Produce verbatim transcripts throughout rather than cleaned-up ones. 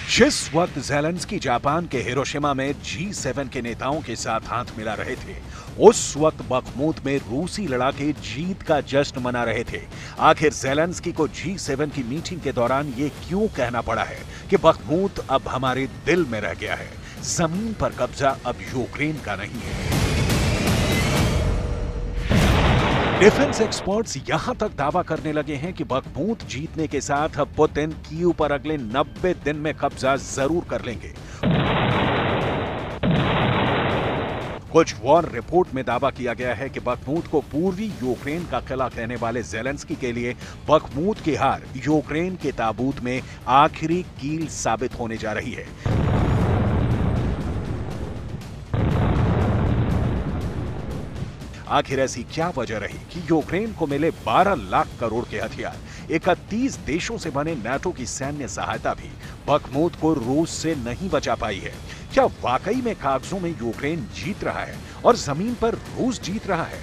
जिस वक्त Zelensky Japan के हिरोशिमा में जी सेवन के नेताओं के साथ हाथ मिला रहे थे, उस वक्त बखमूत में रूसी लड़ाके जीत का जश्न मना रहे थे। आखिर ज़ेलेंस्की को जी सेवन की मीटिंग के दौरान ये क्यों कहना पड़ा है कि बखमूत अब हमारे दिल में रह गया है, जमीन पर कब्जा अब यूक्रेन का नहीं है। डिफेंस एक्सपर्ट्स यहां तक दावा करने लगे हैं कि बखमूत जीतने के साथ अब पुतिन कीव पर अगले नब्बे दिन में कब्जा जरूर कर लेंगे। कुछ वॉर रिपोर्ट में दावा किया गया है कि बखमूत को पूर्वी यूक्रेन का किला कहने वाले ज़ेलेंस्की के लिए बखमूत की हार यूक्रेन के ताबूत में आखिरी कील साबित होने जा रही है। आखिर ऐसी क्या वजह रही कि यूक्रेन को मिले बारह लाख करोड़ के हथियार, इकतीस देशों से बने नाटो की सैन्य सहायता भी बखमूत को रूस से नहीं बचा पाई है? क्या वाकई में कागजों में यूक्रेन जीत रहा है और जमीन पर रूस जीत रहा है?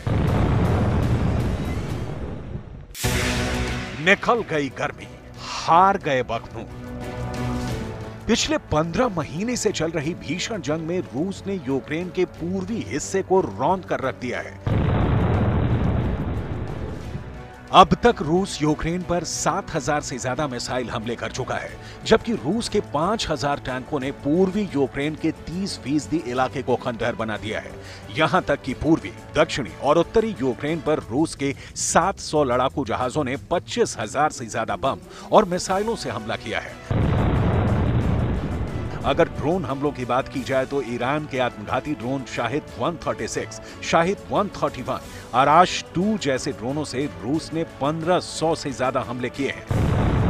निकल गई गर्मी, हार गए बखमूत। पिछले पंद्रह महीने से चल रही भीषण जंग में रूस ने यूक्रेन के पूर्वी हिस्से को रौंद कर रख दिया है। अब तक रूस यूक्रेन पर सात हज़ार से ज्यादा मिसाइल हमले कर चुका है, जबकि रूस के पांच हज़ार टैंकों ने पूर्वी यूक्रेन के तीस फीसदी इलाके को खंडहर बना दिया है। यहां तक कि पूर्वी, दक्षिणी और उत्तरी यूक्रेन पर रूस के सात सौ लड़ाकू जहाजों ने पच्चीस हज़ार से ज्यादा बम और मिसाइलों से हमला किया है। अगर ड्रोन हमलों की बात की जाए तो ईरान के आत्मघाती ड्रोन शाहिद एक सौ छत्तीस, शाहिद एक सौ इकतीस, आराश दो जैसे ड्रोनों से रूस ने पंद्रह सौ से ज्यादा हमले किए हैं।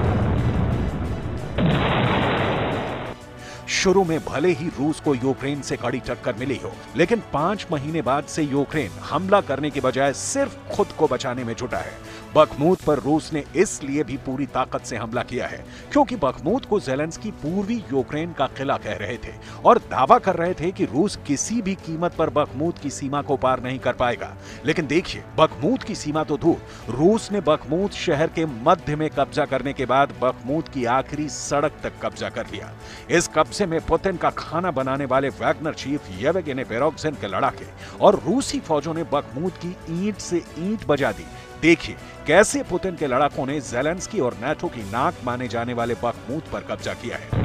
शुरू में भले ही रूस को यूक्रेन से कड़ी टक्कर मिली हो, लेकिन पांच महीने बाद से यूक्रेन हमला करने के बजाय सिर्फ खुद को बचाने में जुटा है। बखमूत पर रूस ने इसलिए भी पूरी ताकत से हमला किया है क्योंकि बखमूत को ज़ेलेंस्की पूर्वी यूक्रेन का किला कह रहे थे और दावा कर रहे थे कि रूस किसी भी कीमत पर बखमूत की सीमा को पार नहीं कर पाएगा। लेकिन देखिए, बखमूत की सीमा तो दूर, रूस ने बखमूत शहर के मध्य में कब्जा करने के बाद बखमूत की आखिरी सड़क तक कब्जा कर लिया। इस कब्जे में पुतिन का खाना बनाने वाले वैगनर चीफ येवगेनी प्रिगोजिन के लड़ाके और रूसी फौजों ने बखमूत की ईंट से ईंट बजा दी। देखिए कैसे पुतिन के लड़ाकों ने ज़ेलेंस्की और नाटो की नाक माने जाने वाले बखमूत पर कब्जा किया है।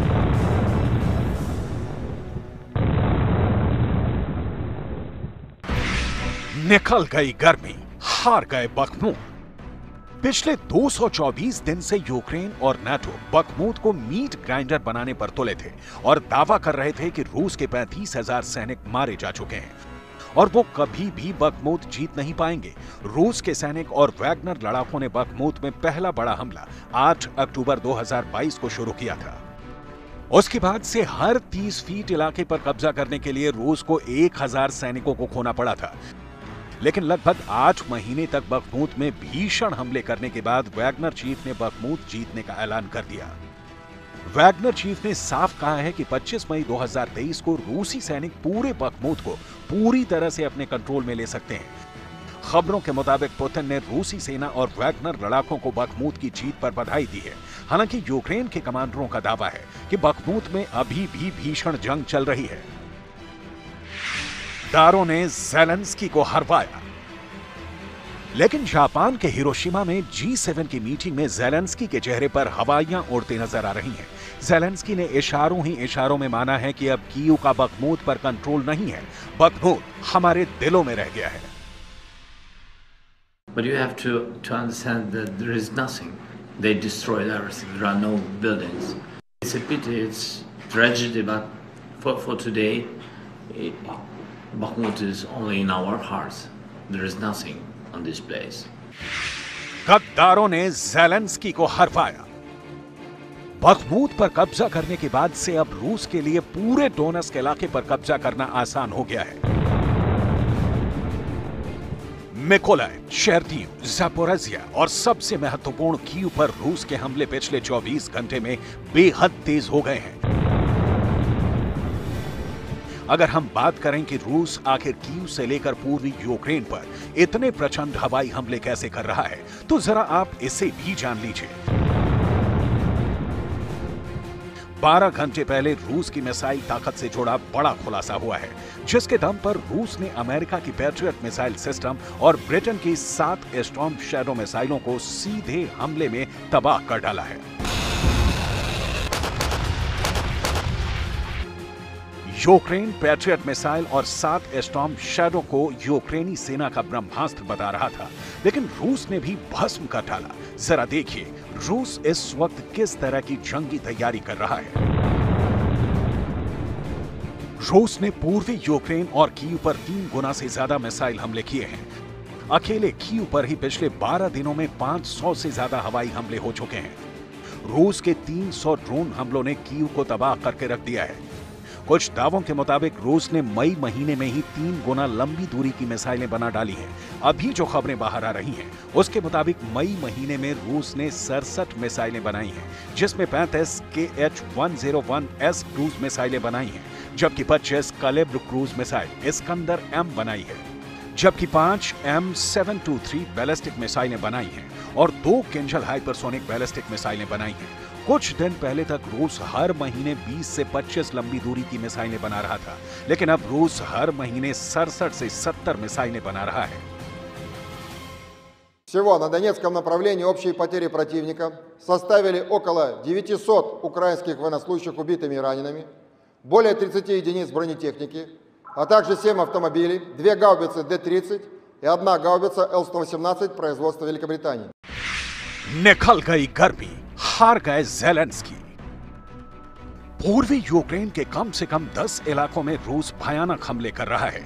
निकल गई गर्मी, हार गए बखमूत। पिछले दो सौ चौबीस दिन से यूक्रेन और नाटो बखमूत को मीट ग्राइंडर बनाने पर तुले थे और दावा कर रहे थे कि रूस के पैंतीस हजार सैनिक मारे जा चुके हैं और वो कभी भी बखमूत जीत नहीं पाएंगे। रूस के सैनिक और वैगनर लड़ाकों ने बखमूत में पहला बड़ा हमला आठ अक्टूबर दो हज़ार बाईस को शुरू किया था। उसके बाद से हर तीस फीट इलाके पर कब्जा करने के लिए रूस को एक हजार सैनिकों को खोना पड़ा था। लेकिन लगभग आठ महीने तक बखमूत में भीषण हमले करने के बाद वैगनर चीफ ने बखमूत जीतने का ऐलान कर दिया। वैगनर चीफ ने साफ कहा है कि पच्चीस मई दो हज़ार तेईस को रूसी सैनिक पूरे बखमूत को पूरी तरह से अपने कंट्रोल में ले सकते हैं। खबरों के मुताबिक पुतिन ने रूसी सेना और वैगनर लड़ाकों को बखमूत की जीत पर बधाई दी है। हालांकि यूक्रेन के कमांडरों का दावा है कि बखमूत में अभी भी भीषण जंग चल रही है। दारों ने ज़ेलेंस्की को हरवाया, लेकिन जापान के हिरोशिमा में जी सेवन की मीटिंग में ज़ेलेंस्की के चेहरे पर हवाइयां उड़ती नजर आ रही हैं। ज़ेलेंस्की ने इशारों ही इशारों में माना है कि अब कीव का बखमूत पर कंट्रोल नहीं है, बखमूत हमारे दिलों में रह गया है। But you have to to understand that there is nothing. They destroyed everything. There are no buildings. It's a pity. It's tragedy, but for for today, it, Bakhmut is only in our hearts. There is nothing on this place. गद्दारों ने Zelensky को हरवाया। Bakhmut पर कब्जा करने के बाद से अब रूस के लिए पूरे डोनेट्स्क इलाके पर कब्जा करना आसान हो गया है। मिकोलाइव, शेर्दीव, ज़ापोरिज़िया और सबसे महत्वपूर्ण कीव पर रूस के हमले पिछले चौबीस घंटे में बेहद तेज हो गए हैं। अगर हम बात करें कि रूस आखिर कीव से लेकर पूर्वी यूक्रेन पर इतने प्रचंड हवाई हमले कैसे कर रहा है, तो जरा आप इसे भी जान लीजिए। बारह घंटे पहले रूस की मिसाइल ताकत से जुड़ा बड़ा खुलासा हुआ है, जिसके दम पर रूस ने अमेरिका की पैट्रियट मिसाइल सिस्टम और ब्रिटेन की सात स्टॉर्म शैडो मिसाइलों को सीधे हमले में तबाह कर डाला है। यूक्रेन पैट्रियट मिसाइल और सात स्टॉर्म शैडो को यूक्रेनी सेना का ब्रह्मास्त्र बता रहा था, लेकिन रूस ने भी भस्म कर डाला। जरा देखिए रूस इस वक्त किस तरह की जंगी तैयारी कर रहा है। रूस ने पूर्वी यूक्रेन और कीव पर तीन गुना से ज्यादा मिसाइल हमले किए हैं। अकेले कीव पर ही पिछले बारह दिनों में पांच सौ से ज्यादा हवाई हमले हो चुके हैं। रूस के तीन सौ ड्रोन हमलों ने कीव को तबाह करके रख दिया है। कुछ दावों के मुताबिक रूस ने मई महीने में ही तीन गुना लंबी दूरी की मिसाइलें बना डाली हैं। अभी जो खबरें बाहर आ रही हैं, उसके मुताबिक मई महीने में रूस ने सड़सठ मिसाइलें बनाई हैं, जिसमें पैंतीस K H one zero one S cruise मिसाइलें बनाई हैं, जबकि पच्चीस Kalibr cruise missile Iskander M बनाई है, जबकि पांच M seven two three ballistic मिसाइलें बनाई हैं और दो किंजल हाइपरसोनिक बैलिस्टिक मिसाइलें बनाई हैं। कुछ दिन पहले तक रूस हर महीने बीस से पच्चीस लंबी दूरी की मिसाइलें बना रहा था, लेकिन अब रूस हर महीने सड़सठ से सत्तर मिसाइलें बना रहा है। Всего на Донецком направлении общие потери противника составили около девятисот украинских военнослужащих убитыми и ранеными, более тридцати единиц бронетехники, а также семь автомобилей, две гаубицы Д тридцать и одна гаубица Л сто восемнадцать производства Великобритании. निकल गई गर्मी, हार गए ज़ेलेंस्की। पूर्वी यूक्रेन के कम से कम दस इलाकों में रूस भयानक हमले कर रहा है।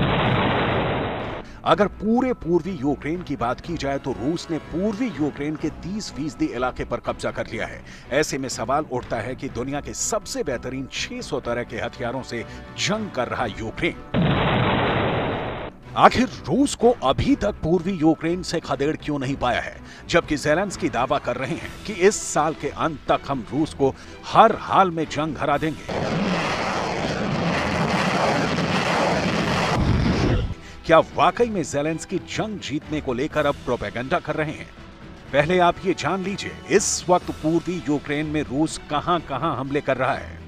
अगर पूरे पूर्वी यूक्रेन की बात की जाए तो रूस ने पूर्वी यूक्रेन के तीस फीसदी इलाके पर कब्जा कर लिया है। ऐसे में सवाल उठता है कि दुनिया के सबसे बेहतरीन छह सौ तरह के हथियारों से जंग कर रहा यूक्रेन आखिर रूस को अभी तक पूर्वी यूक्रेन से खदेड़ क्यों नहीं पाया है, जबकि ज़ेलेंस्की दावा कर रहे हैं कि इस साल के अंत तक हम रूस को हर हाल में जंग हरा देंगे। क्या वाकई में ज़ेलेंस्की जंग जीतने को लेकर अब प्रोपेगेंडा कर रहे हैं? पहले आप ये जान लीजिए इस वक्त पूर्वी यूक्रेन में रूस कहां कहां हमले कर रहा है।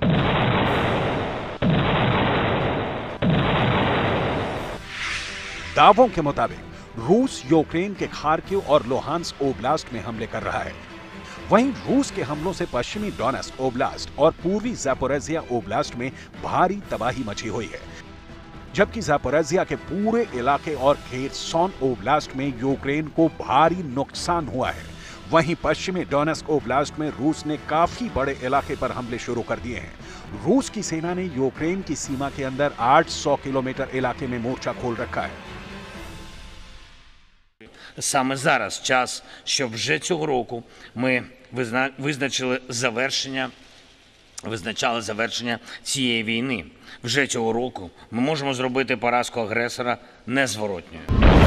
दावों के मुताबिक रूस यूक्रेन के खार्किव और लोहांस्क ओब्लास्ट में हमले कर रहा है। वहीं रूस के हमलों से पश्चिमी डोनेट्स्क ओब्लास्ट और पूर्वी ज़ापोरिज़िया ओब्लास्ट में भारी तबाही मची हुई है, जबकि ज़ापोरिज़िया के पूरे इलाके और खेर्सोन ओब्लास्ट में यूक्रेन को भारी नुकसान हुआ है। वहीं पश्चिमी डोनेट्स्क ओब्लास्ट में रूस ने काफी बड़े इलाके पर हमले शुरू कर दिए हैं। रूस की सेना ने यूक्रेन की सीमा के अंदर आठ सौ किलोमीटर इलाके में मोर्चा खोल रखा है। Саме зараз час, щоб вже цього року ми визна... визначили завершення, визначали завершення цієї війни. Вже цього року ми можемо зробити поразку агресора незворотньою.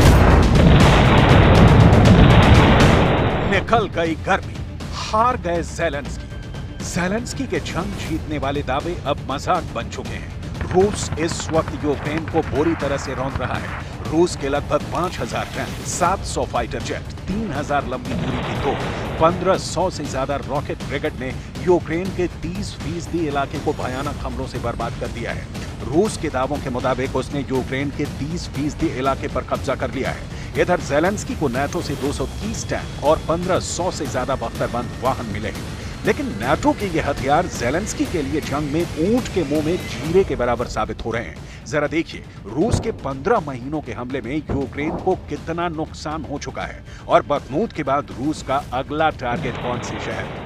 निकल गई गर्मी, हार गए ज़ेलेंस्की। ज़ेलेंस्की के जंग जीतने वाले दावे अब मजाक बन चुके हैं। रूस इस वक्त यूक्रेन को बुरी तरह से रौंद रहा है। रूस के लगभग पांच हजार टैंक, सात सौ फाइटर जेट, तीन हजार लंबी दूरी की तोप, पंद्रह सौ से ज्यादा रॉकेट ब्रिगेड ने यूक्रेन के तीस फीसदी इलाके को भयानक हमलों से बर्बाद कर दिया है। रूस के दावों के मुताबिक उसने यूक्रेन के तीस फीसदी इलाके पर कब्जा कर लिया है। इधर ज़ेलेंस्की को नाटो से दो सौ तीस टैंक और पंद्रह सौ से ज्यादा बख्तरबंद वाहन मिले हैं, लेकिन नाटो के ये हथियार ज़ेलेंस्की के लिए जंग में ऊंट के मुंह में जीरे के बराबर साबित हो रहे हैं। जरा देखिए रूस के पंद्रह महीनों के हमले में यूक्रेन को कितना नुकसान हो चुका है और बखमूत के बाद रूस का अगला टारगेट कौन से शहर।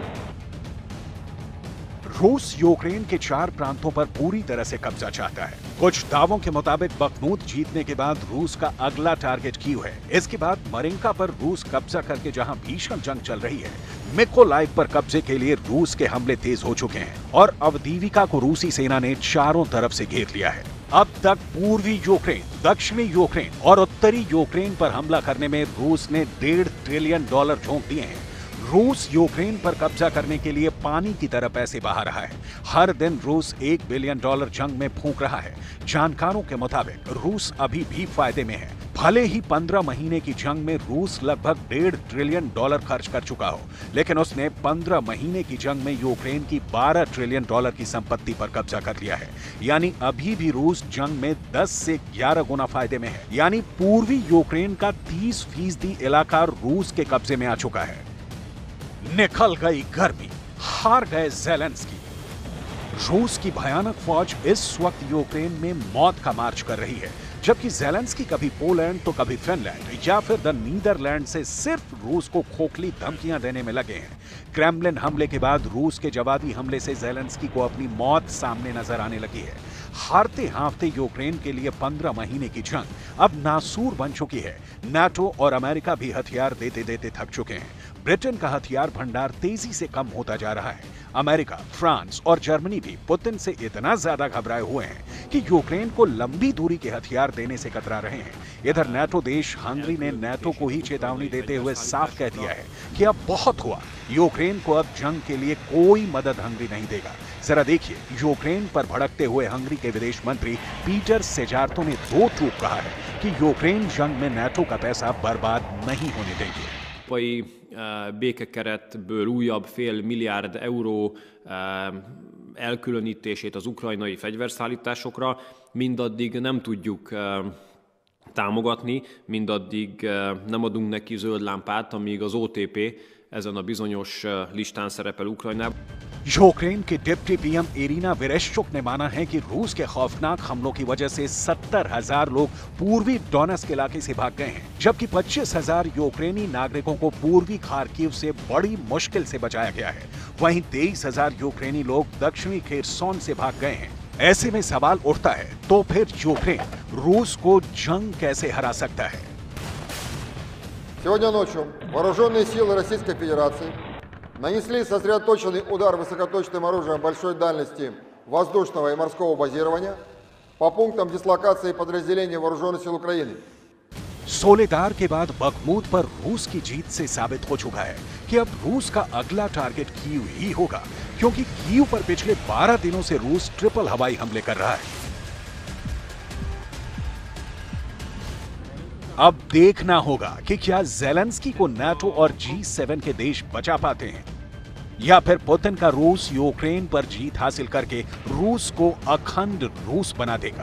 रूस यूक्रेन के चार प्रांतों पर पूरी तरह से कब्जा चाहता है। कुछ दावों के मुताबिक बखमूत जीतने के बाद रूस का अगला टारगेट कीव है। इसके बाद मरिंका पर रूस कब्जा करके जहां भीषण जंग चल रही है, मिकोलाइव पर कब्जे के लिए रूस के हमले तेज हो चुके हैं और अवदीविका को रूसी सेना ने चारों तरफ से घेर लिया है। अब तक पूर्वी यूक्रेन, दक्षिणी यूक्रेन और उत्तरी यूक्रेन पर हमला करने में रूस ने डेढ़ ट्रिलियन डॉलर झोंक दिए हैं। रूस यूक्रेन पर कब्जा करने के लिए पानी की तरह पैसे बहा रहा है। हर दिन रूस एक बिलियन डॉलर जंग में फूंक रहा है। जानकारों के मुताबिक रूस अभी भी फायदे में है। भले ही पंद्रह महीने की जंग में रूस लगभग डेढ़ ट्रिलियन डॉलर खर्च कर चुका हो, लेकिन उसने पंद्रह महीने की जंग में यूक्रेन की बारह ट्रिलियन डॉलर की संपत्ति पर कब्जा कर लिया है। यानी अभी भी रूस जंग में दस से ग्यारह गुना फायदे में है। यानी पूर्वी यूक्रेन का तीस फीसदी इलाका रूस के कब्जे में आ चुका है। निकल गई गर्मी, हार गए ज़ेलेंस्की। रूस की भयानक फौज इस वक्त यूक्रेन में मौत का मार्च कर रही है, जबकि ज़ेलेंस्की कभी पोलैंड तो कभी फिनलैंड या फिर द नीदरलैंड से सिर्फ रूस को खोखली धमकियां देने में लगे हैं। क्रेमलिन हमले के बाद रूस के जवाबी हमले से ज़ेलेंस्की को अपनी मौत सामने नजर आने लगी है। हारते हारते यूक्रेन के लिए पंद्रह महीने की जंग अब नासूर बन चुकी है। नाटो और अमेरिका भी हथियार देते देते थक चुके हैं। ब्रिटेन का हथियार भंडार तेजी से कम होता जा रहा है। अमेरिका, फ्रांस और जर्मनी भी पुतिन से इतना ज्यादा घबराए हुए हैं कि यूक्रेन को लंबी दूरी के हथियार देने से कतरा रहे हैं। इधर नाटो देश हंगरी ने नाटो को ही चेतावनी देते हुए साफ कह दिया है कि अब बहुत हुआ, यूक्रेन को अब जंग के लिए कोई मदद हंगरी नहीं देगा। जरा देखिए, यूक्रेन पर भड़कते हुए हंगरी के विदेश मंत्री पीटर सेजार्तो ने दो टूक कहा है कि यूक्रेन जंग में नाटो का पैसा बर्बाद नहीं होने देंगे। békekeretből újabb fél milliárd euró elkülönítését az ukrajnai fegyverszállításokra mindaddig nem tudjuk támogatni, mindaddig nem adunk neki zöld lámpát, amíg az o té pé ezen a bizonyos listán szerepel Ukrajnában. Ukraine के deputy PM Iryna Vereshchuk ने माना है कि रूस के खौफनाक हमलों की वजह से सत्तर हजार लोग पूर्वी डोनेट्स्क इलाके से भाग गए हैं, जबकि पच्चीस हजार यूक्रेनी नागरिकों को पूर्वी खार्किव से बड़ी मुश्किल से बचाया गया है। वहीं तेईस हजार यूक्रेनी लोग दक्षिणी खेरसोन से भाग गए हैं। ऐसे में सवाल उठता है, तो फिर यूक्रेन रूस को जंग कैसे हरा सकता है? Сегодня ночью вооруженные силы Российской Федерации нанесли сосредоточенный удар высокоточным оружием большой дальности воздушного и морского базирования по пунктам дислокации подразделений вооруженных сил Украины. सोलेदार के बाद बखमूत पर रूस की जीत से साबित हो चुका है कि अब रूस का अगला टारगेट कीव ही होगा, क्योंकि कीव पर पिछले बारह दिनों से रूस ट्रिपल हवाई हमले कर रहा है। अब देखना होगा कि क्या ज़ेलेंस्की को नाटो और जी सेवन के देश बचा पाते हैं, या फिर पुतिन का रूस यूक्रेन पर जीत हासिल करके रूस को अखंड रूस बना देगा।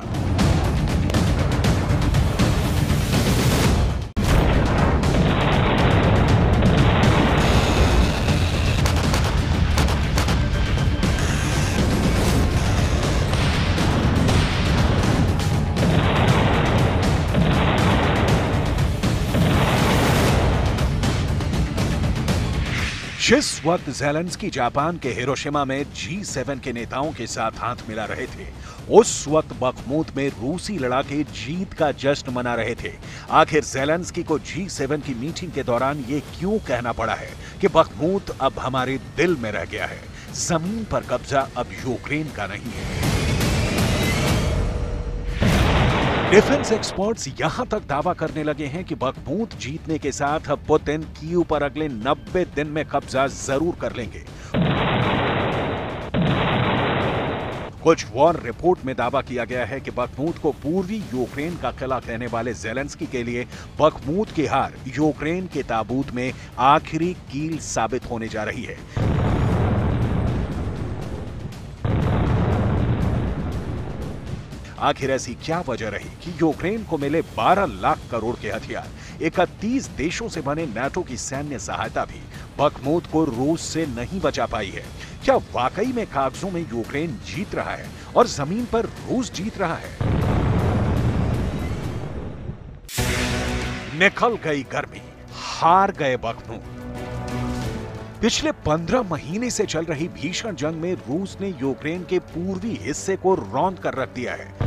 जिस वक्त ज़ेलेंस्की जापान के हिरोशिमा में जी सेवन के नेताओं के साथ हाथ मिला रहे थे, उस वक्त बखमूत में रूसी लड़ाके जीत का जश्न मना रहे थे। आखिर ज़ेलेंस्की को जी सेवन की मीटिंग के दौरान ये क्यों कहना पड़ा है कि बखमूत अब हमारे दिल में रह गया है, जमीन पर कब्जा अब यूक्रेन का नहीं है। डिफेंस एक्सपर्ट्स यहां तक दावा करने लगे हैं कि बखमूत जीतने के साथ अब पुतिन कीव पर अगले नब्बे दिन में कब्जा जरूर कर लेंगे। कुछ वॉर रिपोर्ट में दावा किया गया है कि बखमूत को पूर्वी यूक्रेन का किला कहने वाले ज़ेलेंस्की के लिए बखमूत की हार यूक्रेन के ताबूत में आखिरी कील साबित होने जा रही है। आखिर ऐसी क्या वजह रही कि यूक्रेन को मिले बारह लाख करोड़ के हथियार, इकतीस देशों से बने नाटो की सैन्य सहायता भी बखमूत को रूस से नहीं बचा पाई है? क्या वाकई में कागजों में यूक्रेन जीत रहा है और जमीन पर रूस जीत रहा है? निकल गई गर्मी, हार गए बखमूत। पिछले पंद्रह महीने से चल रही भीषण जंग में रूस ने यूक्रेन के पूर्वी हिस्से को रौंद कर रख दिया है।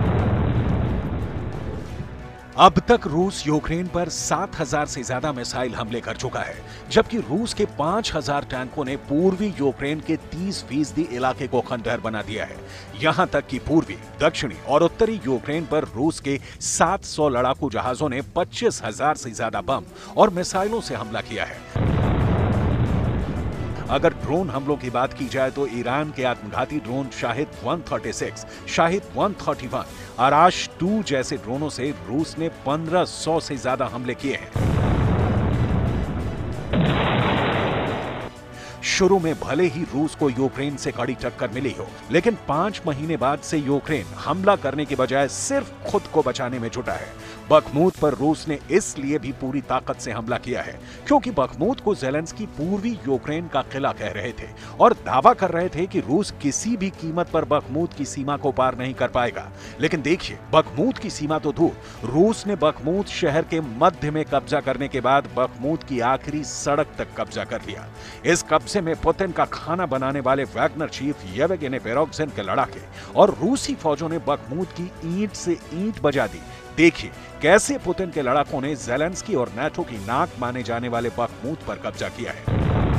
अब तक रूस यूक्रेन पर सात हजार से ज्यादा मिसाइल हमले कर चुका है, जबकि रूस के पांच हजार टैंकों ने पूर्वी यूक्रेन के तीस फीसदी इलाके को खंडहर बना दिया है। यहां तक कि पूर्वी, दक्षिणी और उत्तरी यूक्रेन पर रूस के सात सौ लड़ाकू जहाजों ने पच्चीस हजार से ज्यादा बम और मिसाइलों से हमला किया है। अगर ड्रोन हमलों की बात की जाए तो ईरान के आत्मघाती ड्रोन शाहिद एक सौ छत्तीस, शाहिद एक सौ इकतीस, आराश टू जैसे ड्रोनों से रूस ने पंद्रह सौ से ज्यादा हमले किए हैं। शुरू में भले ही रूस को यूक्रेन से कड़ी टक्कर मिली हो, लेकिन पांच महीने बाद से यूक्रेन हमला करने के बजाय सिर्फ खुद को बचाने में जुटा है। बखमूत पर रूस ने इसलिए भी पूरी ताकत से हमला किया है क्योंकि बखमूत को ज़ेलेंस्की पूर्वी यूक्रेन का किला कह रहे थे और दावा कर रहे थे कि रूस किसी भी कीमत पर बखमूत की सीमा को पार नहीं कर पाएगा। लेकिन देखिए, बखमूत की सीमा तो दूर, रूस ने बखमूत शहर के मध्य में कब्जा करने के बाद बखमूत की आखिरी सड़क तक कब्जा कर लिया। इस कब्जे में पुतिन का खाना बनाने वाले वैगनर चीफ येवगेनी पेरोगजिन के लड़ाके और रूसी फौजों ने बखमूत की ईंट से ईंट बजा दी। देखिए कैसे पुतिन के लड़ाकों ने ज़ेलेंस्की और नाटो की नाक माने जाने वाले बखमूत पर कब्जा किया है।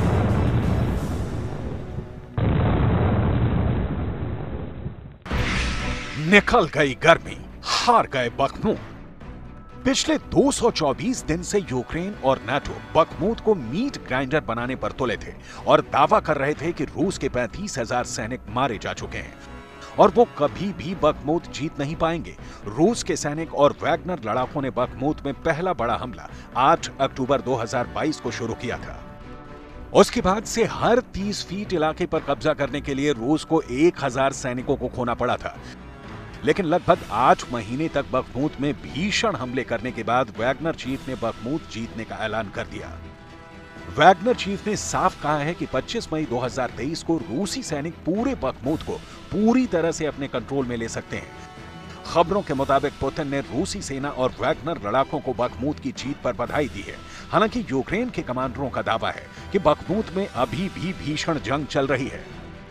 निकल गई गर्मी, हार गए बखमूत। पिछले दो सौ चौबीस दिन से यूक्रेन और नाटो बखमूत को मीट ग्राइंडर बनाने पर तुले थे और दावा कर रहे थे कि रूस के पैंतीस हजार सैनिक मारे जा चुके हैं और वो कभी भी बखमूत जीत नहीं पाएंगे। रूस के सैनिक और वैगनर लड़ाकों ने बखमूत में पहला बड़ा हमला आठ अक्टूबर दो हज़ार बाईस को शुरू किया था। उसके बाद से हर तीस फीट इलाके पर कब्जा करने के लिए रूस को एक हजार सैनिकों को खोना पड़ा था। लेकिन लगभग आठ महीने तक बखमूत में भीषण हमले करने के बाद वैगनर चीफ ने बखमूत जीतने का ऐलान कर दिया। वैगनर चीफ ने साफ कहा है कि पच्चीस मई दो हज़ार तेईस को रूसी सैनिक पूरे बखमूत को पूरी तरह से अपने कंट्रोल में ले सकते हैं। खबरों के मुताबिक पुतिन ने रूसी सेना और वैगनर लड़ाकों को बखमूत की जीत पर बधाई दी है। हालांकि यूक्रेन के कमांडरों का दावा है कि बखमूत में अभी भी भीषण जंग चल रही है।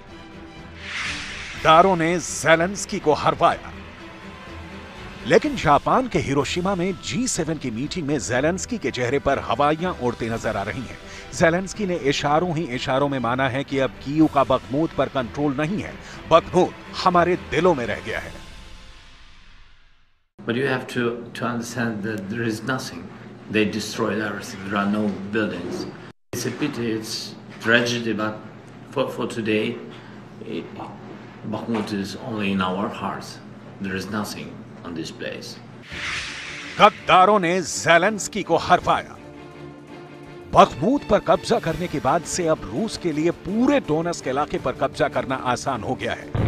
दारों ने ज़ेलेंस्की को हरवाया, लेकिन जापान के हिरोशिमा में जी सेवन की मीटिंग में ज़ेलेंस्की के चेहरे पर हवाइयां उड़ती नजर आ रही हैं। ज़ेलेंस्की ने इशारों ही इशारों में माना है कि अब कीव का बखमूत पर कंट्रोल नहीं है, बखमूत हमारे दिलों में रह गया है। But you have to to understand that there is nothing. They destroyed everything. There are no buildings. It's a pity. It's tragedy. But for for today, it, Bakhmut is only in our hearts. There is nothing on this place. गद्दारों ने Zelensky को हरवाया। Bakhmut पर कब्जा करने के बाद से अब रूस के लिए पूरे डोनेट्स्क इलाके पर कब्जा करना आसान हो गया है।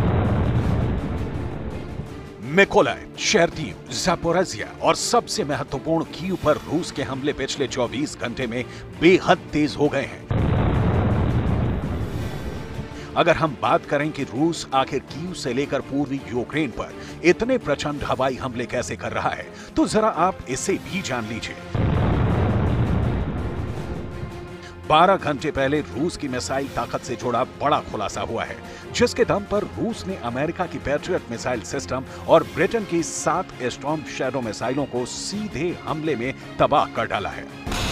मिकोलाइव, शेर्दीव, ज़ापोरिज़िया और सबसे महत्वपूर्ण कीव पर रूस के हमले पिछले चौबीस घंटे में बेहद तेज हो गए हैं। अगर हम बात करें कि रूस आखिर कीव से लेकर पूर्वी यूक्रेन पर इतने प्रचंड हवाई हमले कैसे कर रहा है, तो जरा आप इसे भी जान लीजिए। बारह घंटे पहले रूस की मिसाइल ताकत से जुड़ा बड़ा खुलासा हुआ है, जिसके दम पर रूस ने अमेरिका की पैट्रियट मिसाइल सिस्टम और ब्रिटेन की सात स्टॉर्म शैडो मिसाइलों को सीधे हमले में तबाह कर डाला है।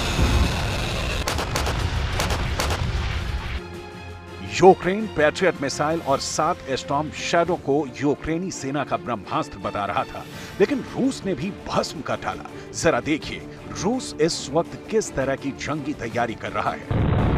यूक्रेन पैट्रियट मिसाइल और सात स्टॉर्म शैडो को यूक्रेनी सेना का ब्रह्मास्त्र बता रहा था, लेकिन रूस ने भी भस्म कर डाला। जरा देखिए रूस इस वक्त किस तरह की जंगी तैयारी कर रहा है।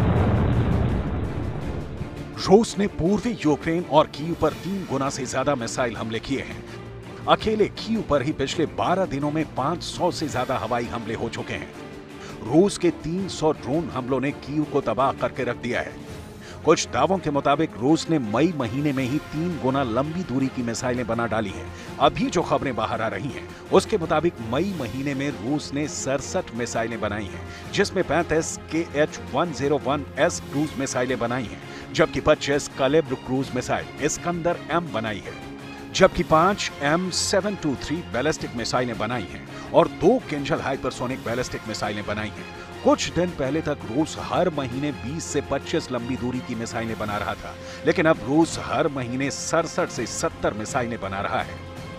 रूस ने पूर्वी यूक्रेन और कीव पर तीन गुना से ज्यादा मिसाइल हमले किए हैं। अकेले कीव पर ही पिछले बारह दिनों में पांच सौ से ज्यादा हवाई हमले हो चुके हैं। रूस के तीन सौ ड्रोन हमलों ने कीव को तबाह करके रख दिया है। कुछ दावों के मुताबिक रूस ने मई महीने में ही तीन गुना लंबी दूरी की मिसाइलें बना डाली हैं। अभी जो खबरें बाहर आ रही हैं, उसके मुताबिक मई महीने में रूस ने सड़सठ मिसाइलें बनाई हैं, जिसमें पैंतीस K H one zero one S cruise मिसाइलें बनाई हैं, जबकि पच्चीस Kalibr cruise missile Iskander M बनाई है, जबकि पांच M seven two three ballistic मिसाइलें बनाई हैं और दो किंजल हाइपरसोनिक बैलिस्टिक मिसाइलें बनाई हैं। कुछ दिन पहले तक रूस हर महीने बीस से पच्चीस लंबी दूरी की मिसाइलें बना रहा था, लेकिन अब रूस हर महीने सड़सठ से सत्तर मिसाइलें बना रहा है।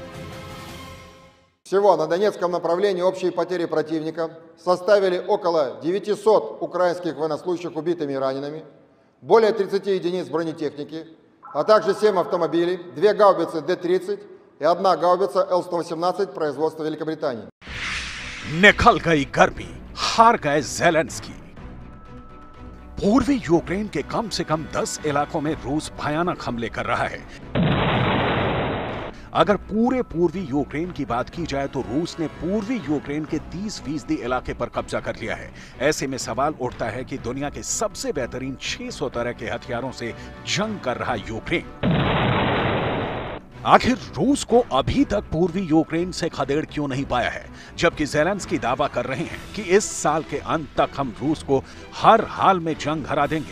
Всего на Донецком направлении общие потери противника составили около девятисот украинских военнослужащих убитыми и ранеными, более тридцати единиц бронетехники, а также семь автомобилей, две гаубицы Д тридцать и одна гаубица Л сто восемнадцать производства Великобритании. निकल गई गर्मी, हार गए ज़ेलेंस्की। पूर्वी यूक्रेन के कम से कम दस इलाकों में रूस भयानक हमले कर रहा है। अगर पूरे पूर्वी यूक्रेन की बात की जाए तो रूस ने पूर्वी यूक्रेन के तीस फीसदी इलाके पर कब्जा कर लिया है। ऐसे में सवाल उठता है कि दुनिया के सबसे बेहतरीन छह सौ तरह के हथियारों से जंग कर रहा यूक्रेन, आखिर रूस को अभी तक पूर्वी यूक्रेन से खदेड़ क्यों नहीं पाया है, जबकि ज़ेलेंस्की दावा कर रहे हैं कि इस साल के अंत तक हम रूस को हर हाल में जंग हरा देंगे।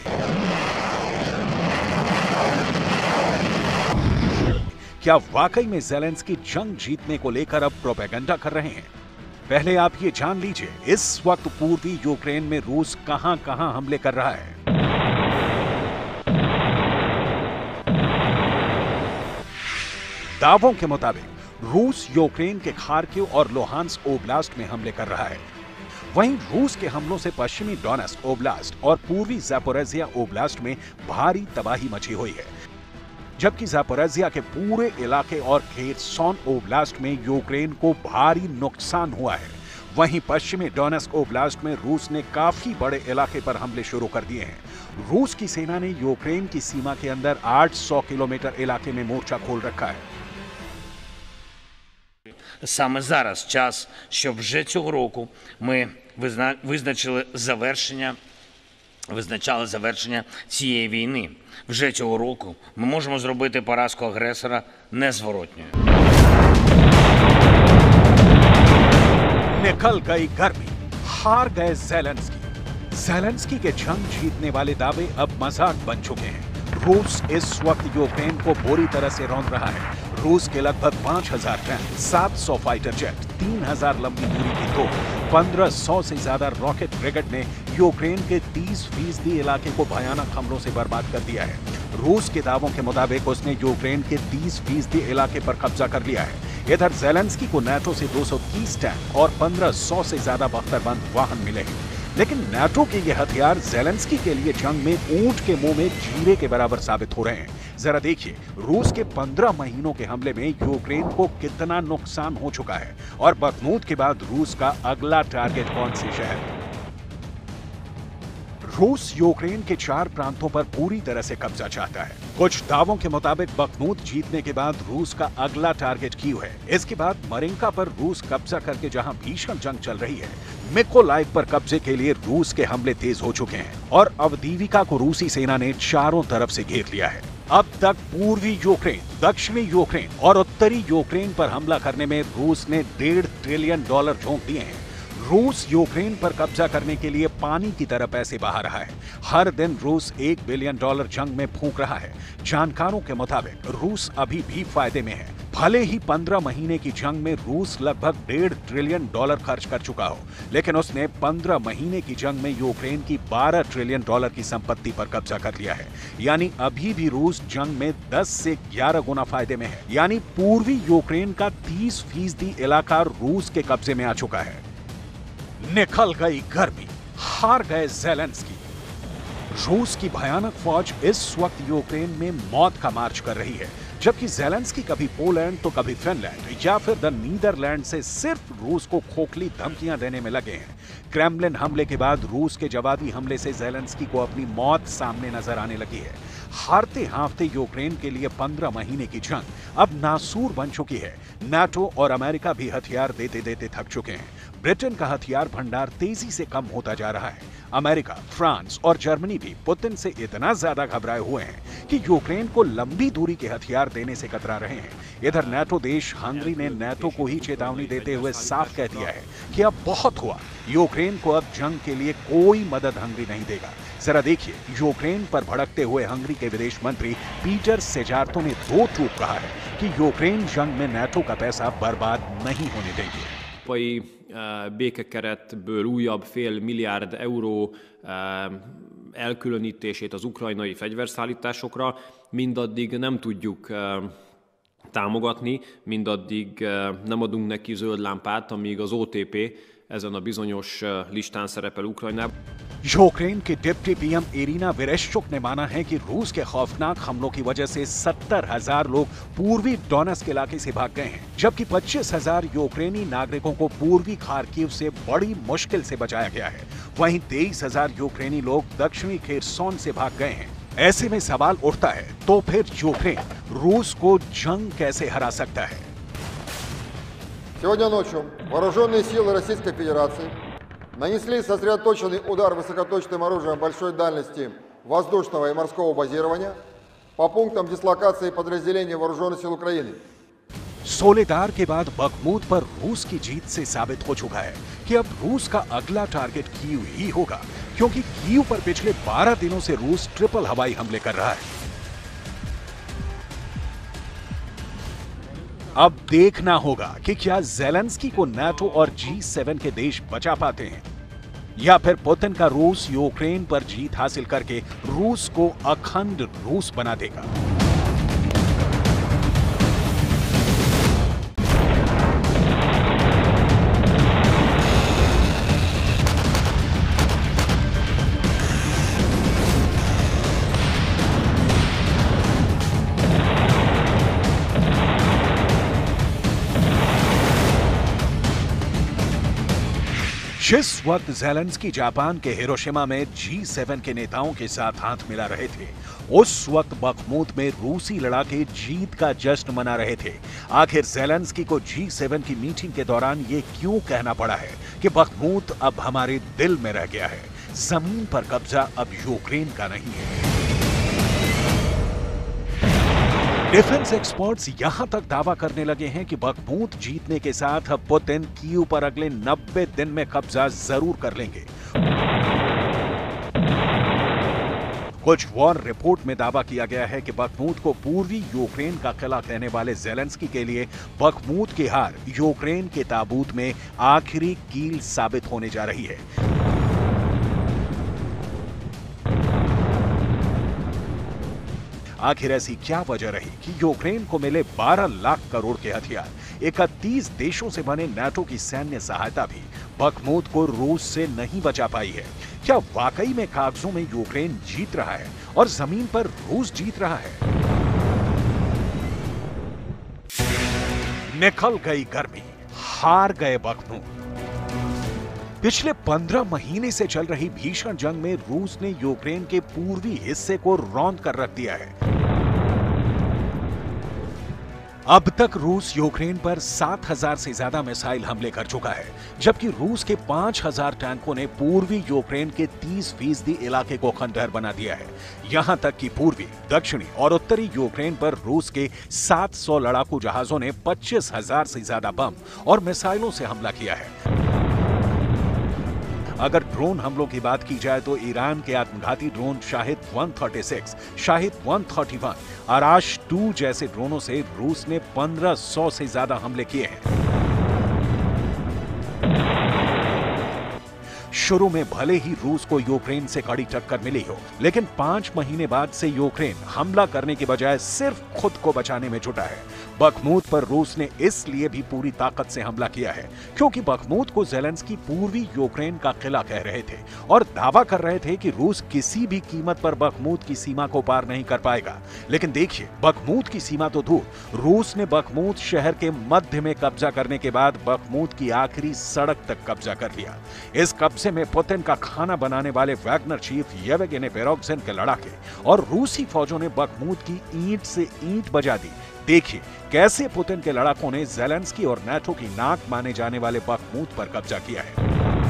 क्या वाकई में ज़ेलेंस्की जंग जीतने को लेकर अब प्रोपेगेंडा कर रहे हैं? पहले आप ये जान लीजिए इस वक्त पूर्वी यूक्रेन में रूस कहां कहां हमले कर रहा है। दावों के मुताबिक रूस यूक्रेन के खार्किव और लुहांस्क ओब्लास्ट में हमले कर रहा है। वहीं रूस के हमलों से पश्चिमी डोनेट्स्क ओब्लास्ट और पूर्वी ज़ापोरिज़िया ओब्लास्ट में भारी तबाही मची हुई है, जबकि ज़ापोरिज़िया के पूरे इलाके और खेर्सोन ओब्लास्ट में यूक्रेन को भारी नुकसान हुआ है। वहीं पश्चिमी डोनेट्स्क ओब्लास्ट में रूस ने काफी बड़े इलाके पर हमले शुरू कर दिए हैं। रूस की सेना ने यूक्रेन की सीमा के अंदर आठ सौ किलोमीटर इलाके में मोर्चा खोल रखा है। Саме зараз час, що вже цього року ми визна... визначили завершення, визначали завершення цієї війни. Вже цього року ми можемо зробити поразку агресора незворотньою. निकल गई गर्मी, हार गए ज़ेलेंस्की। ज़ेलेंस्की के जंग जीतने वाले दावे अब मजाक बन चुके हैं। रूस इस वक्त यूक्रेन को बुरी तरह से रौंद रहा है। रूस के लगभग पांच हजार टैंक, सात सौ फाइटर जेट, तीन हजार लंबी दूरी की तोप, पंद्रह सौ से ज्यादा रॉकेट ब्रिगेड ने यूक्रेन के तीस फीसदी इलाके को भयानक हमलों से बर्बाद कर दिया है। रूस के दावों के मुताबिक उसने यूक्रेन के तीस फीसदी इलाके पर कब्जा कर लिया है। इधर ज़ेलेंस्की को नाटो से दो सौ तीस टैंक और पंद्रह सौ से ज्यादा बख्तरबंद वाहन मिले हैं। लेकिन नाटो के ये हथियार ज़ेलेंस्की के लिए जंग में ऊंट के मुंह में जीरे के बराबर साबित हो रहे हैं। जरा देखिए रूस के पंद्रह महीनों के हमले में यूक्रेन को कितना नुकसान हो चुका है और बखमूत के बाद रूस का अगला टारगेट कौन से शहर है। रूस यूक्रेन के चार प्रांतों पर पूरी तरह से कब्जा चाहता है। कुछ दावों के मुताबिक बखमूत जीतने के बाद रूस का अगला टारगेट कीव है। इसके बाद मरिंका पर रूस कब्जा करके जहां भीषण जंग चल रही है, मिकोलाइव पर कब्जे के लिए रूस के हमले तेज हो चुके हैं और अवदीविका को रूसी सेना ने चारों तरफ से घेर लिया है। अब तक पूर्वी यूक्रेन, दक्षिणी यूक्रेन और उत्तरी यूक्रेन पर हमला करने में रूस ने डेढ़ ट्रिलियन डॉलर झोंक दिए हैं। रूस यूक्रेन पर कब्जा करने के लिए पानी की तरह पैसे बहा रहा है। हर दिन रूस एक बिलियन डॉलर जंग में फूंक रहा है। जानकारों के मुताबिक रूस अभी भी फायदे में है। भले ही पंद्रह महीने की जंग में रूस लगभग डेढ़ ट्रिलियन डॉलर खर्च कर चुका हो, लेकिन उसने पंद्रह महीने की जंग में यूक्रेन की बारह ट्रिलियन डॉलर की संपत्ति पर कब्जा कर लिया है। यानी अभी भी रूस जंग में दस से ग्यारह गुना फायदे में है। यानी पूर्वी यूक्रेन का तीस फीसदी इलाका रूस के कब्जे में आ चुका है। निकल गई गर्मी, हार गए ज़ेलेंस्की। रूस की भयानक फौज इस वक्त यूक्रेन में मौत का मार्च कर रही है, जबकि ज़ेलेंस्की कभी पोलैंड तो कभी फिनलैंड या फिर द नीदरलैंड से सिर्फ रूस को खोखली धमकियां देने में लगे हैं। क्रेमलिन हमले के बाद रूस के जवाबी हमले से ज़ेलेंस्की को अपनी मौत सामने नजर आने लगी है। हारते हारते यूक्रेन के लिए पंद्रह महीने की जंग अब नासूर बन चुकी है। नाटो और अमेरिका भी हथियार देते देते थक चुके हैं। ब्रिटेन का हथियार भंडार तेजी से कम होता जा रहा है। अमेरिका, फ्रांस और जर्मनी भी पुतिन से इतना ज्यादा घबराए हुए हैं कि यूक्रेन को लंबी दूरी के हथियार देने से कतरा रहे हैं। इधर नाटो देश हंगरी ने नाटो को ही चेतावनी देते हुए साफ कह दिया है कि अब बहुत हुआ, यूक्रेन को अब जंग के लिए कोई मदद हंगरी नहीं देगा। जरा देखिए यूक्रेन पर भड़कते हुए हंगरी के विदेश मंत्री पीटर सेजार्तो ने दो टूक कहा है कि यूक्रेन जंग में नाटो का पैसा बर्बाद नहीं होने देंगे। európai békekeretből újabb fél milliárd euró elkülönítését az ukrajnai fegyverszállításokra mindaddig nem tudjuk támogatni, mindaddig nem adunk neki zöld lámpát, amíg az o té pé ezen a bizonyos listán szerepel Ukrajnában. Ukraine के deputy PM Iryna Vereshchuk ने माना है कि रूस के खौफनाक हमलों की वजह से सत्तर हजार लोग पूर्वी डोनेट्स्क इलाके से भाग गए हैं, जबकि पच्चीस हजार यूक्रेनी नागरिकों को पूर्वी खार्किव से बड़ी मुश्किल से बचाया गया है। वहीं तेईस हजार यूक्रेनी लोग दक्षिणी खेरसोन से भाग गए हैं। ऐसे में सवाल उठता है, तो फिर यूक्रेन रूस को जंग कैसे हरा सकता है? Сегодня ночью вооруженные силы Российской Федерации нанесли сосредоточенный удар высокоточным оружием большой дальности воздушного и морского базирования по пунктам дислокации подразделений вооруженных сил Украины. सोलेदार के बाद बखमूत पर रूस की जीत से साबित हो चुका है कि अब रूस का अगला टारगेट कीव ही होगा, क्योंकि कीव पर पिछले बारह दिनों से रूस ट्रिपल हवाई हमले कर रहा है। अब देखना होगा कि क्या ज़ेलेंस्की को नाटो और जी सेवन के देश बचा पाते हैं, या फिर पुतिन का रूस यूक्रेन पर जीत हासिल करके रूस को अखंड रूस बना देगा। जिस वक्त ज़ेलेंस्की जापान के हिरोशिमा में जी सेवन के नेताओं के साथ हाथ मिला रहे थे, उस वक्त बखमूत में रूसी लड़ाके जीत का जश्न मना रहे थे। आखिर ज़ेलेंस्की को जी सेवन की मीटिंग के दौरान ये क्यों कहना पड़ा है कि बखमूत अब हमारे दिल में रह गया है, जमीन पर कब्जा अब यूक्रेन का नहीं है। डिफेंस एक्सपर्ट्स यहां तक दावा करने लगे हैं कि बखमूत जीतने के साथ अब पुतिन कीव पर अगले नब्बे दिन में कब्जा जरूर कर लेंगे। कुछ वॉर रिपोर्ट में दावा किया गया है कि बखमूत को पूर्वी यूक्रेन का किला कहने वाले ज़ेलेंस्की के लिए बखमूत की हार यूक्रेन के ताबूत में आखिरी कील साबित होने जा रही है। आखिर ऐसी क्या वजह रही कि यूक्रेन को मिले बारह लाख करोड़ के हथियार, इकतीस देशों से बने नाटो की सैन्य सहायता भी बखमूत को रूस से नहीं बचा पाई है? क्या वाकई में कागजों में यूक्रेन जीत रहा है और जमीन पर रूस जीत रहा है? निकल गई गर्मी, हार गए बखमूत। पिछले पंद्रह महीने से चल रही भीषण जंग में रूस ने यूक्रेन के पूर्वी हिस्से को रौंद कर रख दिया है। अब तक रूस यूक्रेन पर सात हजार से ज्यादा मिसाइल हमले कर चुका है, जबकि रूस के पांच हजार टैंकों ने पूर्वी यूक्रेन के तीस फीसदी इलाके को खंडहर बना दिया है। यहां तक कि पूर्वी, दक्षिणी और उत्तरी यूक्रेन पर रूस के सात सौ लड़ाकू जहाजों ने पच्चीस हजार से ज्यादा बम और मिसाइलों से हमला किया है। अगर ड्रोन हमलों की बात की जाए तो ईरान के आत्मघाती ड्रोन शाहिद एक सौ छत्तीस, शाहिद एक सौ इकतीस, आराश दो जैसे ड्रोनों से रूस ने पंद्रह सौ से ज्यादा हमले किए हैं। शुरू में भले ही रूस को यूक्रेन से कड़ी टक्कर मिली हो, लेकिन पांच महीने बाद से यूक्रेन हमला करने के बजाय सिर्फ खुद को बचाने में जुटा है। बखमूत पर रूस ने इसलिए भी पूरी ताकत से हमला किया है क्योंकि बखमूत को ज़ेलेंस्की पूर्वी यूक्रेन का किला कह रहे थे और दावा कर रहे थे कि रूस किसी भी कीमत पर बखमूत की सीमा को पार नहीं कर पाएगा। लेकिन देखिए, बखमूत की सीमा तो दूर, रूस ने बखमूत शहर के मध्य में कब्जा करने के बाद बखमूत की आखिरी सड़क तक कब्जा कर लिया। इस कब्जे में पुतिन का खाना बनाने वाले वैगनर चीफ येवगेनी प्रिगोजिन के लड़ाके और रूसी फौजों ने बखमूत की ईंट से ईंट बजा दी। देखिए कैसे पुतिन के लड़ाकों ने ज़ेलेंस्की और नाटो की नाक माने जाने वाले बखमूत पर कब्जा किया है।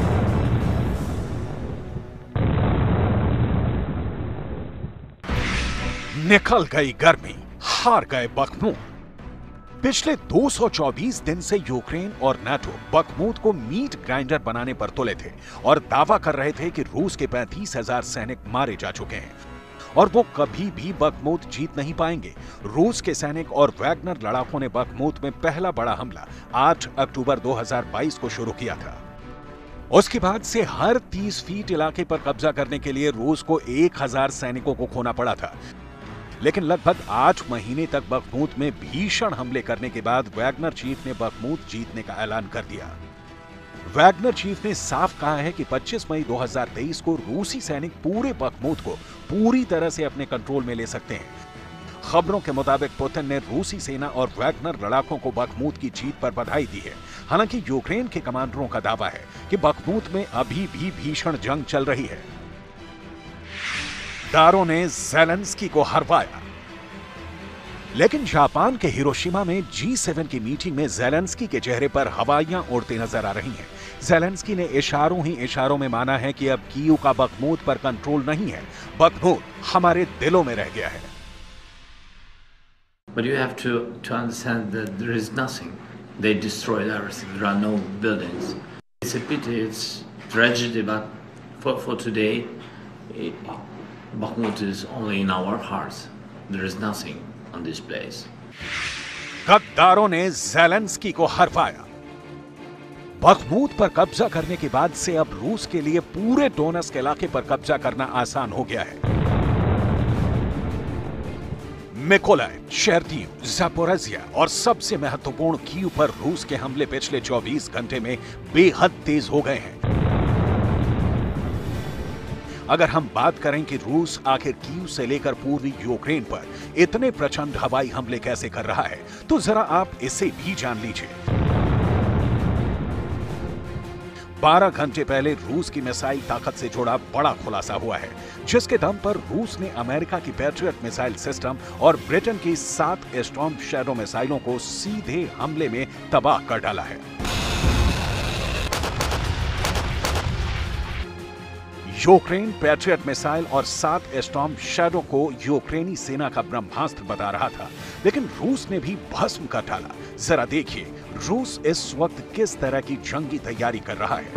निकल गई गर्मी, हार गए बखमूत। पिछले दो सौ चौबीस दिन से यूक्रेन और नाटो बखमूत को मीट ग्राइंडर बनाने पर तुले थे और दावा कर रहे थे कि रूस के पैंतीस हजार सैनिक मारे जा चुके हैं और वो कभी भी बखमूत जीत नहीं पाएंगे। रूस के सैनिक और वैगनर लड़ाकों ने बखमूत में पहला बड़ा हमला आठ अक्टूबर दो हज़ार बाईस को शुरू किया था। उसके बाद से हर तीस फीट इलाके पर कब्जा करने के लिए रूस को एक हजार सैनिकों को खोना पड़ा था। लेकिन लगभग आठ महीने तक बखमूत में भीषण हमले करने के बाद वैगनर चीफ ने बखमूत जीतने का ऐलान कर दिया। वैगनर चीफ ने साफ कहा है कि पच्चीस मई दो हज़ार तेईस को रूसी सैनिक पूरे बखमूत को पूरी तरह से अपने कंट्रोल में ले सकते हैं। खबरों के मुताबिक पुतिन ने रूसी सेना और वैगनर लड़ाकों को बखमूत की जीत पर बधाई दी है। हालांकि यूक्रेन के कमांडरों का दावा है कि बखमूत में अभी भी भीषण जंग चल रही है। दारों ने ज़ेलेंस्की को हरवाया, लेकिन जापान के हिरोशिमा में जी सेवन की मीटिंग में ज़ेलेंस्की के चेहरे पर हवाइयां उड़ती नजर आ रही हैं। ज़ेलेंस्की ने इशारों ही इशारों में माना है कि अब कीव का बखमूत पर कंट्रोल नहीं है, बखमूत हमारे दिलों में रह गया है। But you have to, to understand that there is nothing. They destroyed everything. There are no buildings. It's a pity, it's tragedy, but for, for today, it, Bakhmut is only in our hearts. There is nothing on this place. गद्दारों ने Zelensky को हरवाया। Bakhmut पर कब्जा करने के बाद से अब रूस के लिए पूरे डोनेट्स्क इलाके पर कब्जा करना आसान हो गया है। मिकोलाइव, शेर्दीव, ज़ापोरिज़िया और सबसे महत्वपूर्ण कीव पर रूस के हमले पिछले चौबीस घंटे में बेहद तेज हो गए हैं। अगर हम बात करें कि रूस आखिर कीव से लेकर पूर्वी यूक्रेन पर इतने प्रचंड हवाई हमले कैसे कर रहा है, तो जरा आप इसे भी जान लीजिए। बारह घंटे पहले रूस की मिसाइल ताकत से जुड़ा बड़ा खुलासा हुआ है, जिसके दम पर रूस ने अमेरिका की पैट्रियट मिसाइल सिस्टम और ब्रिटेन की सात स्टॉर्म शैडो मिसाइलों को सीधे हमले में तबाह कर डाला है। यूक्रेन पैट्रियट मिसाइल और सात स्टॉर्म शैडो को यूक्रेनी सेना का ब्रह्मास्त्र बता रहा था, लेकिन रूस ने भी भस्म कर डाला। जरा देखिए रूस इस वक्त किस तरह की जंगी तैयारी कर रहा है।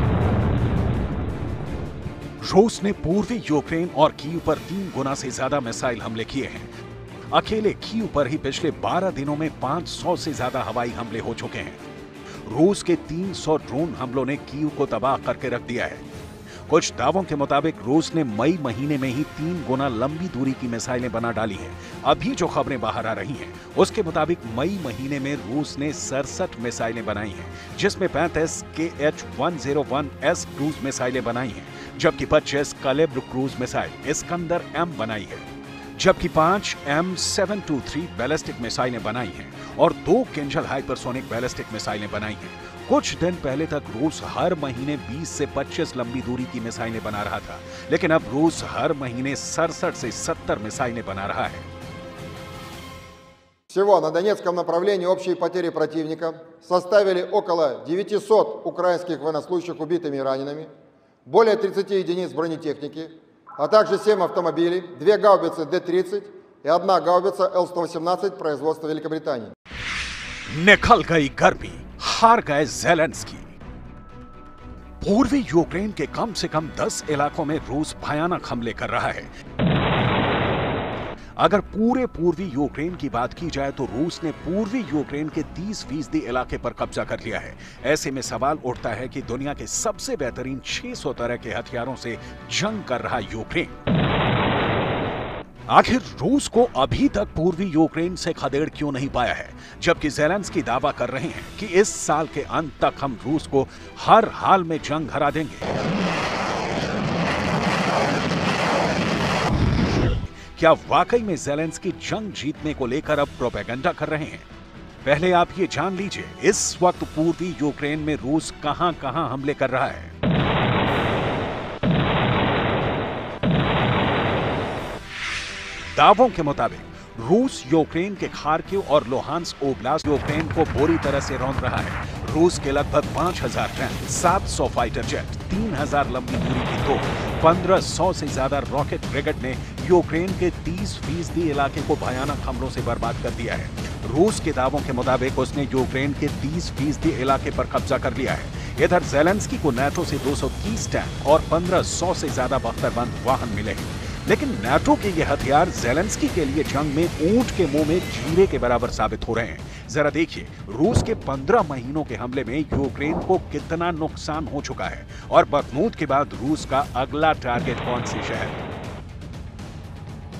रूस ने पूर्वी यूक्रेन और कीव पर तीन गुना से ज्यादा मिसाइल हमले किए हैं। अकेले कीव पर ही पिछले बारह दिनों में पाँच सौ से ज्यादा हवाई हमले हो चुके हैं। रूस के तीन सौ ड्रोन हमलों ने कीव को तबाह करके रख दिया है। कुछ दावों के मुताबिक रूस ने मई महीने में ही तीन गुना लंबी दूरी की मिसाइलें बना डाली हैं। अभी जो खबरें बाहर आ रही हैं, उसके मुताबिक मई महीने में रूस ने सड़सठ मिसाइलें बनाई हैं, जिसमें पैंतीस K H one zero one S cruise मिसाइलें बनाई हैं, जबकि पच्चीस Kalibr cruise missile Iskander M बनाई है, जबकि पांच M seven two three ballistic मिसाइलें बनाई हैं और दो किंजल हाइपरसोनिक बैलिस्टिक मिसाइलें बनाई हैं। कुछ दिन पहले तक रूस हर महीने बीस से पच्चीस लंबी दूरी की मिसाइलें बना रहा था, लेकिन अब रूस हर महीने सड़सठ से सत्तर मिसाइलें बना रहा है। Всего на Донецком направлении общие потери противника составили около девятисот украинских военнослужащих убитыми и ранеными, более тридцати единиц бронетехники, а также семь автомобилей, две гаубицы Д тридцать и одна гаубица Л сто восемнадцать производства Великобритании. निकल गई गर्मी, हार गए ज़ेलेंस्की। पूर्वी यूक्रेन के कम से कम दस इलाकों में रूस भयानक हमले कर रहा है। अगर पूरे पूर्वी यूक्रेन की बात की जाए तो रूस ने पूर्वी यूक्रेन के तीस फीसदी इलाके पर कब्जा कर लिया है। ऐसे में सवाल उठता है कि दुनिया के सबसे बेहतरीन छह सौ तरह के हथियारों से जंग कर रहा यूक्रेन, आखिर रूस को अभी तक पूर्वी यूक्रेन से खदेड़ क्यों नहीं पाया है, जबकि ज़ेलेंस्की दावा कर रहे हैं कि इस साल के अंत तक हम रूस को हर हाल में जंग हरा देंगे। क्या वाकई में ज़ेलेंस्की जंग जीतने को लेकर अब प्रोपेगेंडा कर रहे हैं? पहले आप ये जान लीजिए इस वक्त पूर्वी यूक्रेन में रूस कहां कहां हमले कर रहा है। दावों के मुताबिक रूस यूक्रेन के खार्किव और लुहांस्क ओब्लास्ट यूक्रेन को बुरी तरह से रौंद रहा है। रूस के लगभग पाँच हज़ार टैंक, सात सौ फाइटर जेट, तीन हज़ार लंबी दूरी की तोप, पंद्रह सौ से ज्यादा रॉकेट ब्रिगेड ने यूक्रेन के तीस फीसदी इलाके को भयानक हमलों से बर्बाद कर दिया है। रूस के दावों के मुताबिक उसने यूक्रेन के तीस फीसदी इलाके पर कब्जा कर लिया है। इधर ज़ेलेंस्की को नाटो से दो सौ तीस टैंक और पंद्रह सौ से ज्यादा बख्तरबंद वाहन मिले हैं, लेकिन नाटो के ये हथियार ज़ेलेंस्की के लिए जंग में ऊंट के मुंह में जीरे के बराबर साबित हो रहे हैं। जरा देखिए रूस के पंद्रह महीनों के हमले में यूक्रेन को कितना नुकसान हो चुका है और बखमूत के बाद रूस का अगला टारगेट कौन सी शहर।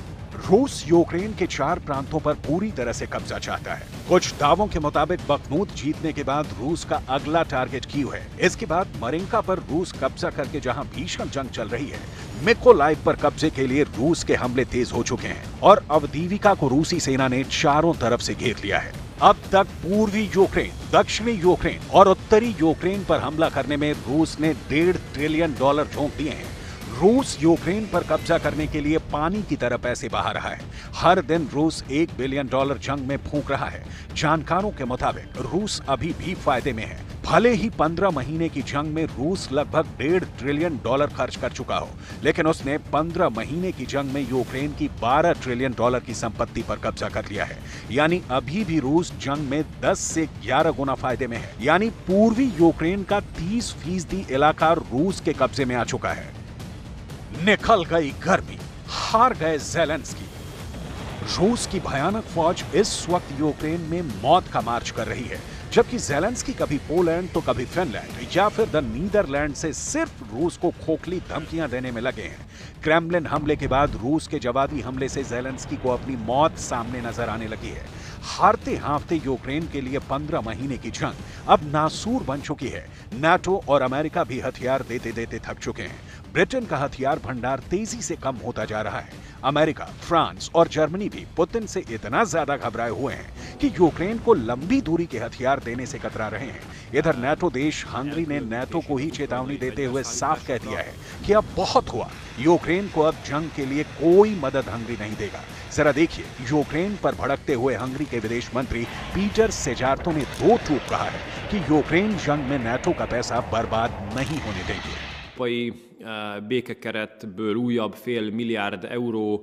रूस यूक्रेन के चार प्रांतों पर पूरी तरह से कब्जा चाहता है। कुछ दावों के मुताबिक बखमूत जीतने के बाद रूस का अगला टारगेट कीव है। इसके बाद मरिंका पर रूस कब्जा करके जहां भीषण जंग चल रही है, मिकोलाइव पर कब्जे के लिए रूस के हमले तेज हो चुके हैं और अवदीविका को रूसी सेना ने चारों तरफ से घेर लिया है। अब तक पूर्वी यूक्रेन, दक्षिणी यूक्रेन और उत्तरी यूक्रेन पर हमला करने में रूस ने डेढ़ ट्रिलियन डॉलर झोंक दिए हैं। रूस यूक्रेन पर कब्जा करने के लिए पानी की तरह पैसे बहा रहा है। हर दिन रूस एक बिलियन डॉलर जंग में फूंक रहा है। जानकारों के मुताबिक रूस अभी भी फायदे में है। भले ही पंद्रह महीने की जंग में रूस लगभग डेढ़ ट्रिलियन डॉलर खर्च कर चुका हो, लेकिन उसने पंद्रह महीने की जंग में यूक्रेन की बारह ट्रिलियन डॉलर की संपत्ति पर कब्जा कर लिया है। यानी अभी भी रूस जंग में दस से ग्यारह गुना फायदे में है। यानी पूर्वी यूक्रेन का तीस फीसदी इलाका रूस के कब्जे में आ चुका है। निकल गई गर्मी, हार गए ज़ेलेंस्की। रूस की भयानक फौज इस वक्त यूक्रेन में मौत का मार्च कर रही है, जबकि ज़ेलेंस्की कभी पोलैंड तो कभी फिनलैंड या फिर द नीदरलैंड से सिर्फ रूस को खोखली धमकियां देने में लगे हैं। क्रेमलिन हमले के बाद रूस के जवाबी हमले से ज़ेलेंस्की को अपनी मौत सामने नजर आने लगी है। हारते हारते यूक्रेन के लिए पंद्रह महीने की जंग अब नासूर बन चुकी है। नाटो और अमेरिका भी हथियार देते देते थक चुके हैं। ब्रिटेन का हथियार भंडार तेजी से कम होता जा रहा है। अमेरिका, फ्रांस और जर्मनी भी पुतिन से इतना ज्यादा घबराए हुए हैं कि यूक्रेन को लंबी दूरी के हथियार देने से कतरा रहे हैं। इधर नाटो देश हंगरी ने नाटो को ही चेतावनी देते हुए साफ कह दिया है कि अब बहुत हुआ, यूक्रेन को अब जंग के लिए कोई मदद हंगरी नहीं देगा। जरा देखिए, यूक्रेन पर भड़कते हुए हंगरी के विदेश मंत्री पीटर सेजार्तो ने दो टूक कहा है कि यूक्रेन जंग में नाटो का पैसा बर्बाद नहीं होने देंगे। európai békekeretből újabb fél milliárd euró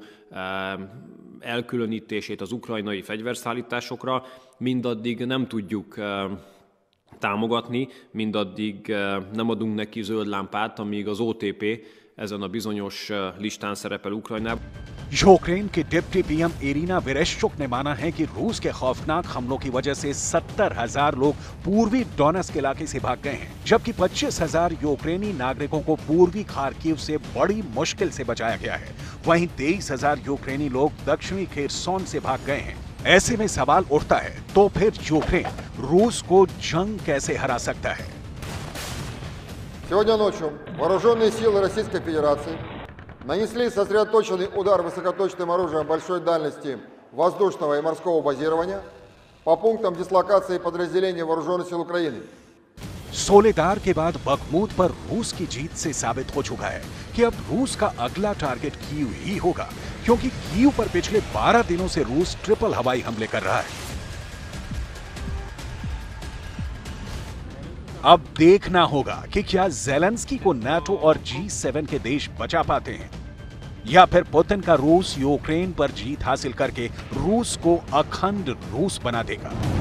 elkülönítését az ukrajnai fegyverszállításokra mindaddig nem tudjuk támogatni, mindaddig nem adunk neki zöld lámpát, amíg az o té pé ezen a bizonyos listán szerepel Ukrajnában. Ukraine के deputy PM Iryna Vereshchuk ने माना है कि रूस के खौफनाक हमलों की वजह से सत्तर हजार लोग पूर्वी डोनेट्स्क इलाके से भाग गए हैं, जबकि पच्चीस हजार यूक्रेनी नागरिकों को पूर्वी खार्किव से बड़ी मुश्किल से बचाया गया है। वहीं तेईस हजार यूक्रेनी लोग दक्षिणी खेरसोन से भाग गए हैं। ऐसे में सवाल उठता है, तो फिर यूक्रेन रूस को जंग कैसे हरा सकता है? Сегодня ночью вооруженные силы Российской Федерации нанесли сосредоточенный удар высокоточным оружием большой дальности воздушного и морского базирования по пунктам дислокации подразделений вооруженных сил Украины. सोलेदार के बाद बखमूत पर रूस की जीत से साबित हो चुका है कि अब रूस का अगला टारगेट कीव ही होगा, क्योंकि कीव पर पिछले बारह दिनों से रूस ट्रिपल हवाई हमले कर रहा है। अब देखना होगा कि क्या ज़ेलेंस्की को नाटो और जी सेवन के देश बचा पाते हैं, या फिर पुतिन का रूस यूक्रेन पर जीत हासिल करके रूस को अखंड रूस बना देगा।